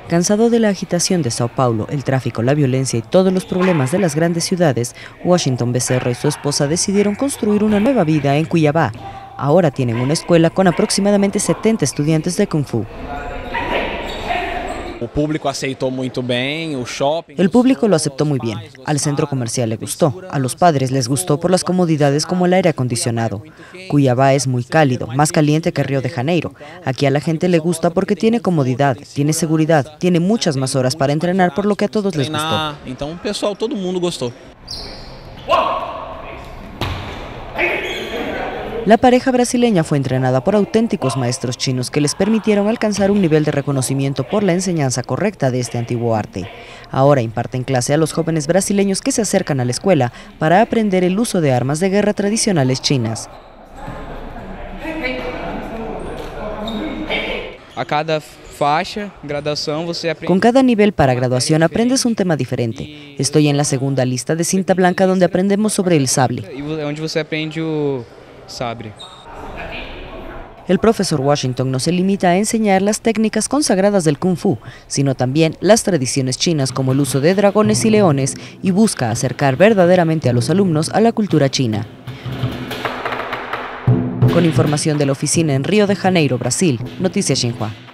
Cansado de la agitación de Sao Paulo, el tráfico, la violencia y todos los problemas de las grandes ciudades, Washington Becerra y su esposa decidieron construir una nueva vida en Cuiabá. Ahora tienen una escuela con aproximadamente 70 estudiantes de Kung Fu. El público lo aceptó muy bien. Al centro comercial le gustó. A los padres les gustó por las comodidades como el aire acondicionado. Cuiabá es muy cálido, más caliente que Río de Janeiro. Aquí a la gente le gusta porque tiene comodidad, tiene seguridad, tiene muchas más horas para entrenar, por lo que a todos les gustó. Entonces, pessoal, todo mundo gustó. La pareja brasileña fue entrenada por auténticos maestros chinos que les permitieron alcanzar un nivel de reconocimiento por la enseñanza correcta de este antiguo arte. Ahora imparten clase a los jóvenes brasileños que se acercan a la escuela para aprender el uso de armas de guerra tradicionales chinas. Con cada nivel para graduación aprendes un tema diferente. Estoy en la segunda lista de cinta blanca donde aprendemos sobre el sable. El profesor Washington no se limita a enseñar las técnicas consagradas del Kung Fu, sino también las tradiciones chinas como el uso de dragones y leones, y busca acercar verdaderamente a los alumnos a la cultura china. Con información de la oficina en Río de Janeiro, Brasil, Noticias Xinhua.